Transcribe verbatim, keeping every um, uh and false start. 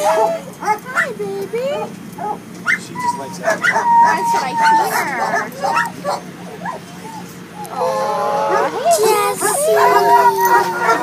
Hi, baby. She just likes that. That's what I hear. Aww, Jessie.